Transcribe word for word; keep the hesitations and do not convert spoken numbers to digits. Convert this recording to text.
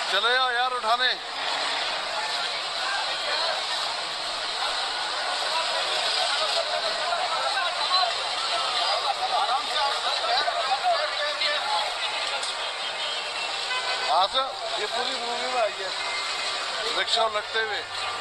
चले जाओ यार उठाने। हाँ सर, ये पूरी मूवी में आई है रिक्शा लटते हुए।